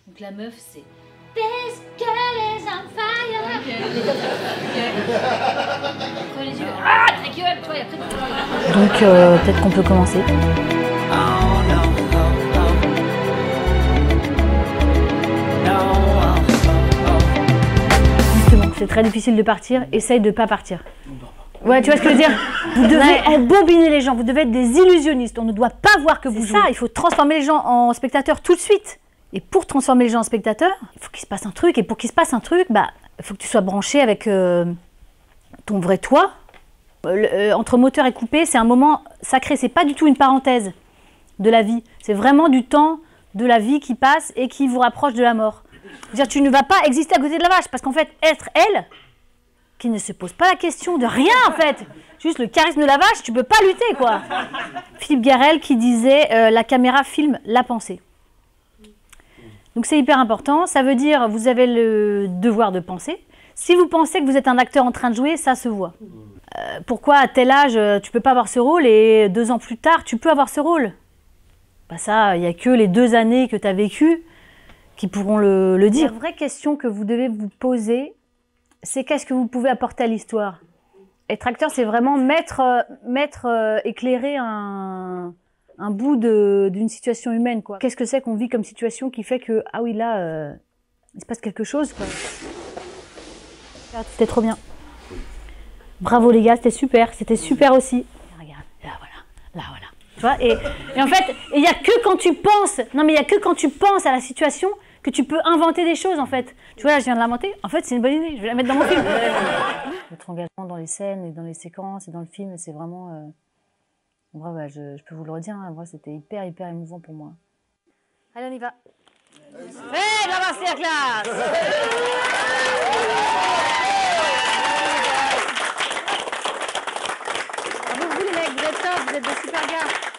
Donc la meuf, c'est This girl is on fire. Entre les yeux, ah, ta gueule, toi, et après tu... Donc peut-être qu'on peut commencer. Justement, c'est très difficile de partir, essaye de pas partir. Ouais, tu vois ce que je veux dire? Vous devez embobiner les gens, vous devez être des illusionnistes, on ne doit pas voir que vous jouez. C'est ça, il faut transformer les gens en spectateurs tout de suite. Et pour transformer les gens en spectateurs, il faut qu'il se passe un truc. Et pour qu'il se passe un truc, bah, il faut que tu sois branché avec ton vrai toi. Entre moteur et coupé, c'est un moment sacré. C'est pas du tout une parenthèse de la vie. C'est vraiment du temps de la vie qui passe et qui vous rapproche de la mort. C'est-à-dire, tu ne vas pas exister à côté de la vache. Parce qu'en fait, être elle, qui ne se pose pas la question de rien, en fait. Juste le charisme de la vache, tu peux pas lutter, quoi. Philippe Garrel qui disait la caméra filme la pensée. Donc c'est hyper important, ça veut dire vous avez le devoir de penser. Si vous pensez que vous êtes un acteur en train de jouer, ça se voit. Pourquoi à tel âge tu peux pas avoir ce rôle et 2 ans plus tard tu peux avoir ce rôle? Bah ça, il n'y a que les 2 années que tu as vécues qui pourront le dire. La vraie question que vous devez vous poser, c'est qu'est-ce que vous pouvez apporter à l'histoire? Être acteur, c'est vraiment éclairer un bout d'une situation humaine, quoi. Qu'est-ce que c'est qu'on vit comme situation qui fait que, ah oui, là, il se passe quelque chose, quoi. C'était trop bien. Bravo les gars, c'était super aussi. Regarde, là voilà. Tu vois, et en fait, il n'y a que quand tu penses, non mais il n'y a que quand tu penses à la situation que tu peux inventer des choses, en fait. Tu vois, là, je viens de l'inventer, en fait, c'est une bonne idée, je vais la mettre dans mon film. Votre engagement dans les scènes et dans les séquences et dans le film, c'est vraiment... En vrai, bah, je peux vous le redire, hein, en vrai, c'était hyper émouvant pour moi. Allez, on y va. Hé, la masterclass! Bravo, vous les mecs, vous êtes top, vous êtes des super gars.